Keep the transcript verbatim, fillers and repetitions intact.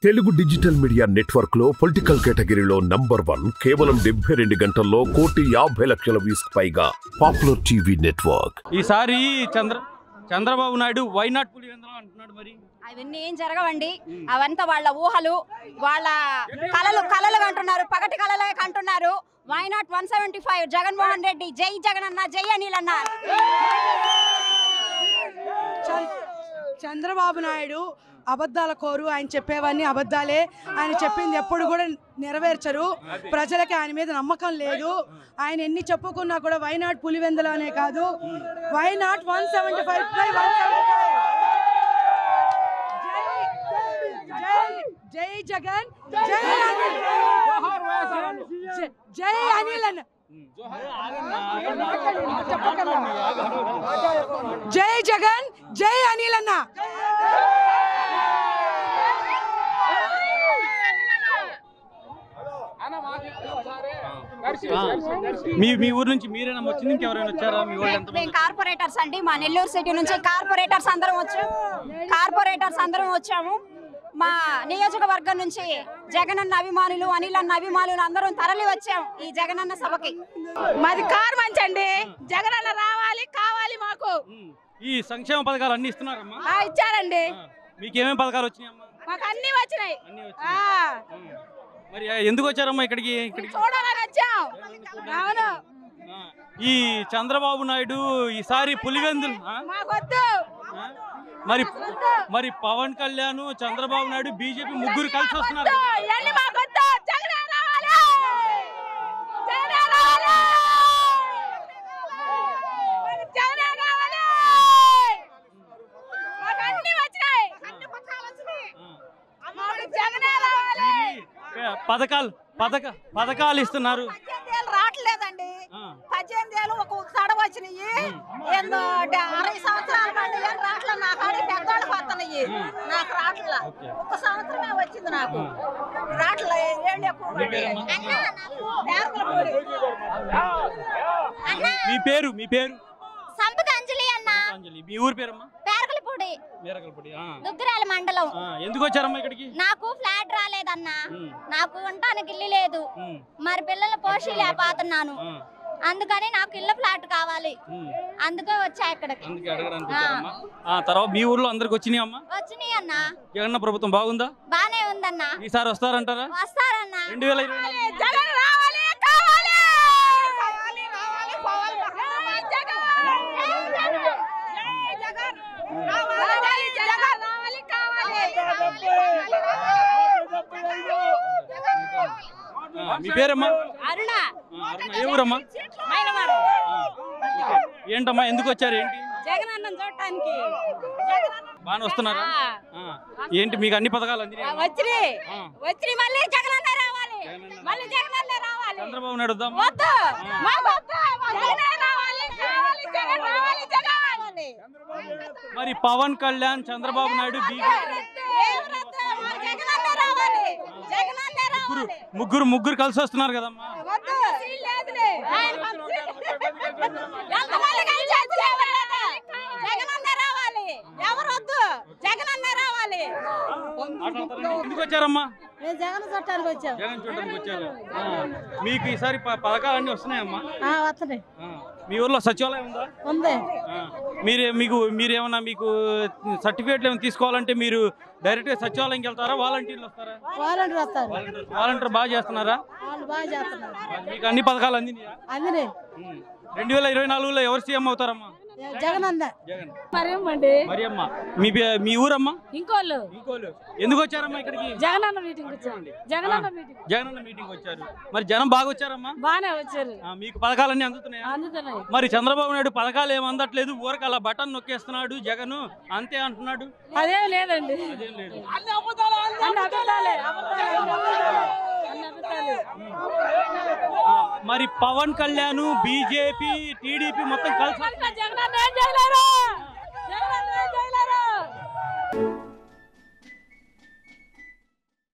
Telugu digital media network లో political కేటగిరీలో number one కేవలం డెబ్బై రెండు గంటల్లో కోటి యాభై లక్షల వ్యూస్ పైగా పాపులర్ టీవీ నెట్వర్క్. ఈసారి చంద్ర చంద్రబాబు నాయుడు వై నాట్ పులివెందుల అంటున్నాడు. మరి అవన్నీ ఏం జరగవండి. అవంతా వాళ్ళ ఊహలు, వాళ్ళ కలలు కలలు అంటున్నారు, పగటి కలలే అంటున్నారు. Why not one seventy five Jaganmohan Reddy, జై జగన్ అన్న, జై అనిల్ అన్న. చంద్రబాబు నాయుడు అబద్ధాల కోరు. ఆయన చెప్పేవన్నీ అబద్ధాలే. ఆయన చెప్పింది ఎప్పుడు కూడా నెరవేర్చరు. ప్రజలకి ఆయన మీద నమ్మకం లేదు. ఆయన ఎన్ని చెప్పుకున్నా కూడా వై నాట్ పులివెందులనే కాదు, why not one seventy five జై జగన్, జై అనిల్, జై అనిల్ అన్న, జై జగన్, జై అనిల్ అన్న. మీ మీ ఊరు నుంచి మీరేనా వచ్చింది, ఇంకెవరైనా వచ్చారా? మీ వాళ్ళు మేము కార్పొరేటర్స్ అండి, మా నెల్లూరు సిటీ నుంచి కార్పొరేటర్స్ అందరం వచ్చాము. కార్పొరేటర్స్ అందరం వచ్చాము. మా నియోజకవర్గం నుంచి జగన్ అన్న అభిమానులు, అనిల్ అన్న అభిమానులు అందరం తరలి వచ్చాం ఈ జగన్ అన్న సభకి. మాది కార్ మంచండి. జగన్ అన్న రావాలి, కావాలి మాకు. ఈ సంక్షేమ పథకాలు అన్ని ఇస్తున్నారమ్మా? ఇచ్చారండి. మీకేమేమి పథకాలు వచ్చినాయమ్మా? మాకు అన్ని వచ్చినాయి. మరి ఎందుకు వచ్చారమ్మా ఇక్కడికి? ఇక్కడికి చూడాలని వచ్చాం. అవును. ఈ చంద్రబాబు నాయుడు ఈసారి పులివెందులు మాకొద్దు. మరి మరి పవన్ కళ్యాణ్, చంద్రబాబు నాయుడు, బీజేపీ ముగ్గురు కలిసి వస్తున్నారు. పథకాలు పథక పథకాలు ఇస్తున్నారు. రావట్లేదండి. పద్దెనిమిది ఏళ్ళు ఒక్కొక్కసారి వచ్చినాయి. ఏందో అరవై సంవత్సరాల పండి రావట్లేదు. నా కాడి పెద్దోళ్ళు వస్తున్నాయి, నాకు రావట్లా. ఒక సంవత్సరమే వచ్చింది నాకు, రావట్లే. ఏళ్ళు ఎక్కువ. మీ పేరు మీ పేరు? సంపద అంజలి అన్న. మీ ఊరు పేరమ్మా? పేరకలపూడి, దుగ్గిరాల మండలం. ఎందుకు వచ్చారమ్మా ఇక్కడికి? నాకు ఫ్లాట్ రాలేదన్నా, నాకు ఉండటానికి ఇల్లు లేదు. మరి పిల్లల పోషి లేకపోతున్నాను, అందుకని నాకు ఇల్లు ఫ్లాట్ కావాలి. అందుకే వచ్చా ఇక్కడికి. తర్వాత మీ ఊర్లో అందరికి వచ్చినాయి అమ్మా? వచ్చినాయి అన్న. జగన్ ప్రభుత్వం బాగుందా? బానే ఉందన్న. ఈసారి వస్తారంటారా? వస్తారన్న. రెండు వేల ఇరవై నాలుగు జగన్ రావాలి, కావాలి. మీ పేరమ్మా? అరుణ. ఏ ఊరమ్మా? ఏంటమ్మా ఎందుకు వచ్చారు? ఏంటి? జగన్ అన్నం చూడటానికి. బాగా వస్తున్నారా? ఏంటి మీకు అన్ని పథకాలు అందినాయి? వచ్చినాయి వచ్చినాయి మళ్ళీ జగన్ అన్న రావాలి, మళ్ళీ జగన్ అన్న రావాలి. చంద్రబాబు నాయుడు వద్దాం. మరి పవన్ కళ్యాణ్, చంద్రబాబు నాయుడు, ముగ్గురు ముగ్గురు ముగ్గురు కలిసి వస్తున్నారు కదమ్మా. ఎందుకు వచ్చారమ్మా? జగన్ చూడటానికి వచ్చాం. జగన్ చూడటానికి వచ్చారు. మీకు ఈసారి పథకాలన్నీ వస్తున్నాయమ్మా? వస్తున్నాయి. మీ ఊర్లో సచివాలయం ఉందా? ఉంది. మీరే మీకు మీరేమన్నా మీకు సర్టిఫికేట్లు ఏమైనా తీసుకోవాలంటే మీరు డైరెక్ట్ గా సచివాలయంకి వెళ్తారా? వాలంటీర్లు వస్తారా? వాలంటీర్ వస్తారు. వాలంటీర్ బాగా చేస్తున్నారా? వాళ్ళు బాగా చేస్తున్నారు. మీకు అన్ని పథకాలు అందినాయా? అందినాయి. రెండు వేల ఇరవై నాలుగులో ఎవరు సీఎం అవుతారమ్మా? జగన్ అంద. జగన్. మరి అమ్మా మీ మీ ఊరమ్మా? ఇంకోళ్ళు. ఇంకోళ్ళు. ఎందుకు వచ్చారమ్మా ఇక్కడికి? జగన్ అన్న మీటింగ్ వచ్చారు. జగన్ అన్న మీటింగ్. జగన్ అన్న మీటింగ్ వచ్చారు. మరి జనం బాగా వచ్చారమ్మా? బాగానే వచ్చారు. మీకు పథకాలన్నీ అందుతున్నాయా? అందుతున్నాయి. మరి చంద్రబాబు నాయుడు పథకాలు ఏమి అందట్లేదు, ఊరికి అలా బటన్ నొక్కేస్తున్నాడు జగన్ అంతే అంటున్నాడు. అదేం లేదండి. అదేం లేదు. మరి పవన్ కళ్యాణ్, బీజేపీ, టీడీపీ మొత్తం కలిసి జగన్ ఏం చేయలేరు.